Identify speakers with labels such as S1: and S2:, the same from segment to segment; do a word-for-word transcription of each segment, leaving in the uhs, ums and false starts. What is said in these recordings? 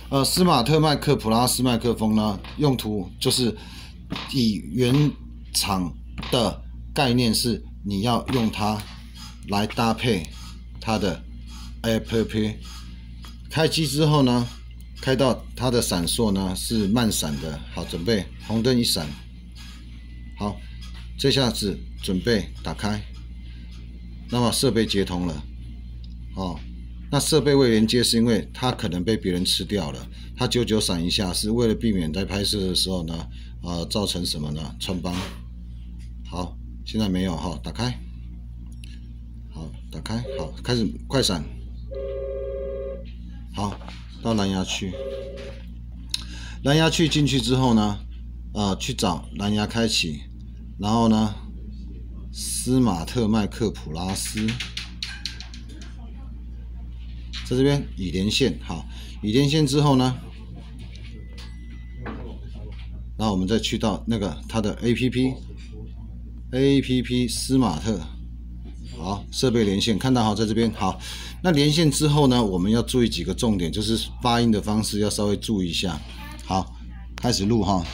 S1: 呃，斯马特麦克普拉斯麦克风呢，用途就是以原厂的概念是你要用它来搭配它的 AirPlay。开机之后呢，开到它的闪烁呢是慢闪的。好，准备红灯一闪。好，这下子准备打开，那么设备接通了。哦。那设备未连接是因为它可能被别人吃掉了，它久久闪一下，是为了避免在拍摄的时候呢，呃，造成什么呢？穿帮。好，现在没有哈，打开。好，打开，好，开始快闪。好，到蓝牙区。蓝牙区进去之后呢，呃，去找蓝牙开启，然后呢，斯马特麦克普拉斯。在这边已连线，好，已连线之后呢，然后我们再去到那个它的 A P P，A P P 斯马特，好，设备连线，看到好，在这边好。那连线之后呢，我们要注意几个重点，就是发音的方式要稍微注意一下。好，开始录哈。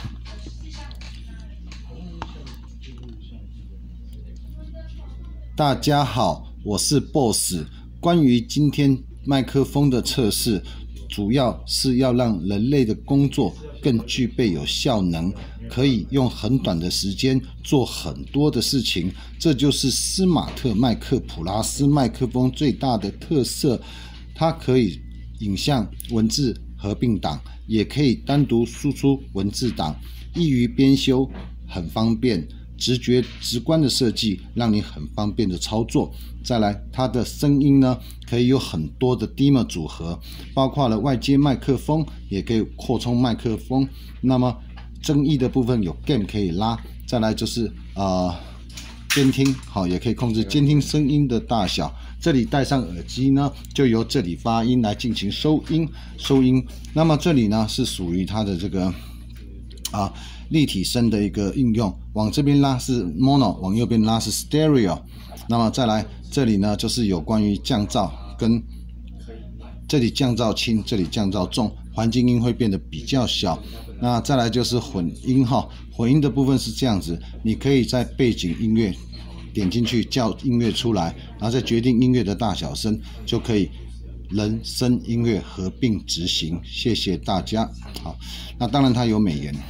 S1: 大家好，我是 Boss， 关于今天麦克风的测试，主要是要让人类的工作更具备有效能，可以用很短的时间做很多的事情。这就是斯马特麦克普拉斯麦克风最大的特色，它可以影像、文字合并档，也可以单独输出文字档，易于编修，很方便。直觉直观的设计，让你很方便的操作。再来，它的声音呢，可以有很多的 dimmer 组合，包括了外接麦克风，也可以扩充麦克风。那么增益的部分有 gain 可以拉。再来就是呃监听，好，也可以控制监听声音的大小。这里戴上耳机呢，就由这里发音来进行收音收音。那么这里呢是属于它的这个啊。立体声的一个应用，往这边拉是 mono， 往右边拉是 stereo。那么再来这里呢，就是有关于降噪跟这里降噪轻，这里降噪重，环境音会变得比较小。那再来就是混音哈，混音的部分是这样子，你可以在背景音乐点进去叫音乐出来，然后再决定音乐的大小声，就可以人声音乐合并执行。谢谢大家。好，那当然它有美颜。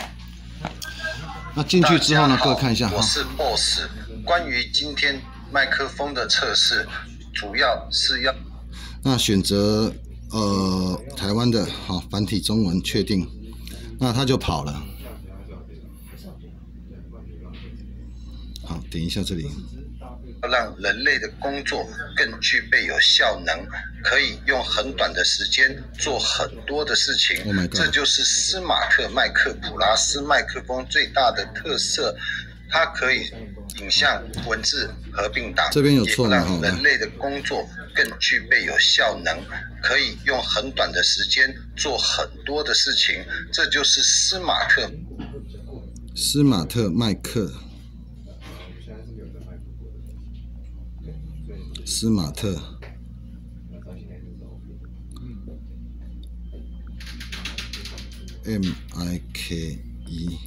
S1: 那进去之后呢，各位看一下，
S2: 我是 Boss。关于今天麦克风的测试，主要是要
S1: 那选择呃台湾的好繁体中文确定，那它就跑了。好，点一下这里。
S2: 要让人类的工作更具备有效能，可以用很短的时间做很多的事情。
S1: Oh my God，
S2: 这就是斯马特麦克普拉斯麦克风最大的特色，它可以影像、文字合并档，
S1: 这边有错吗？
S2: 让人类的工作更具备有效能，可以用很短的时间做很多的事情。这就是斯马特
S1: 斯马特麦克。斯马特 M I K E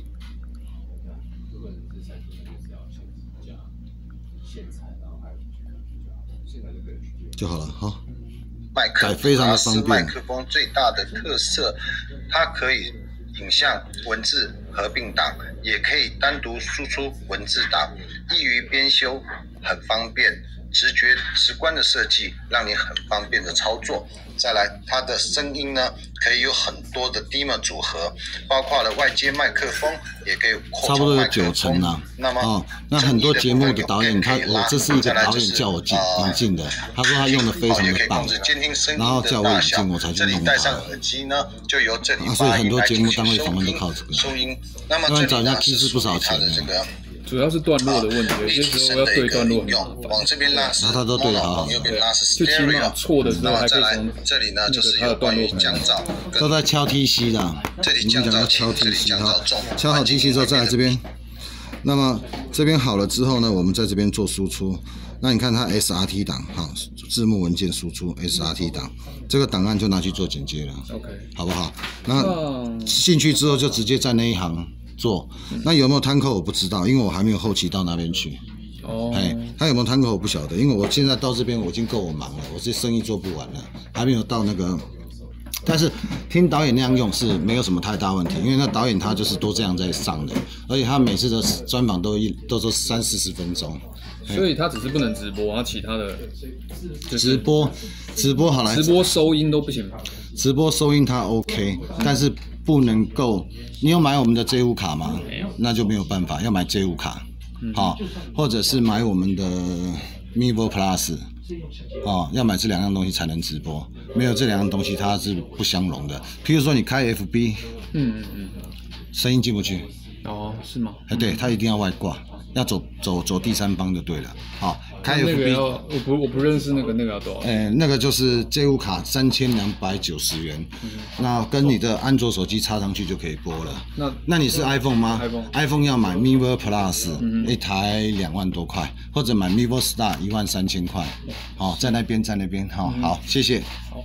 S1: 就好了，好。
S2: 麦克
S1: 非常的方便。
S2: 麦克风最大的特色，它可以影像、文字合并档，也可以单独输出文字档，易于编修，很方便。直觉直观的设计，让你很方便的操作。再来，它的声音呢，可以有很多的 dimmer 组合，包括了外接麦克风，也可以扩充麦克风。差不多有九成啦。那么，
S1: 哦，那很多节目的导演，他我这是一个导演叫我进引进的，他说他用的非常的棒，然后叫我引进，我才去弄它。啊，所以很多节目单位访问都靠这个。
S2: 收音，那么
S1: 这找人家其实不少钱的。
S3: 主要是段落的问题，有些时候要对段落很麻烦。
S2: 往这边拉是，
S1: 然后他都对得好好，
S2: 右边拉是
S3: stereo， 就起码错的时候还可以从
S2: 这里呢就是有关于降噪，
S1: 都在敲 T C 的。
S2: 这里降噪
S1: 敲
S2: T C
S1: 哈，敲好 T C 之后再来这边。那么这边好了之后呢，我们在这边做输出。 那你看它 S R T 档，好，字幕文件输出 S R T 档，这个档案就拿去做剪接了
S3: ，OK，
S1: 好不好？那进去之后就直接在那一行做。那有没有摊扣我不知道，因为我还没有后期到那边去。
S3: 哦，
S1: 哎，他有没有摊扣我不晓得，因为我现在到这边我已经够我忙了，我这生意做不完了，还没有到那个。但是听导演那样用是没有什么太大问题，因为那导演他就是都这样在上的，而且他每次的专访都一都是三四十分钟，
S3: 所以他只是不能直播，他其他的、就是、
S1: 直播直播好来，
S3: 直播收音都不行吗？
S1: 直播收音它 OK， 但是不能够。你有买我们的 J 五 卡吗？
S3: 没有，
S1: 那就没有办法，要买 J 五 卡，好、嗯，或者是买我们的 Mevo Plus。哦，要买这两样东西才能直播，没有这两样东西它是不相容的。譬如说你开 F B，
S3: 嗯嗯嗯，
S1: 声音进不去。
S3: 哦，是吗？
S1: 哎，对，它一定要外挂，要走走走第三方就对了。好，开 F B，
S3: 那个要我不我不认识那个那个要多少？
S1: 哎，那个就是 J 五 卡三千两百九十元，嗯、那跟你的安卓手机插上去就可以播了。
S3: 那
S1: 那你是 iPhone 吗
S3: ？iPhone
S1: iPhone 要买 Mevo Plus，、嗯、一台两万多块，或者买 Mevo Star 一万三千块。好，在那边在那边，好、嗯、好，谢谢。
S3: 好。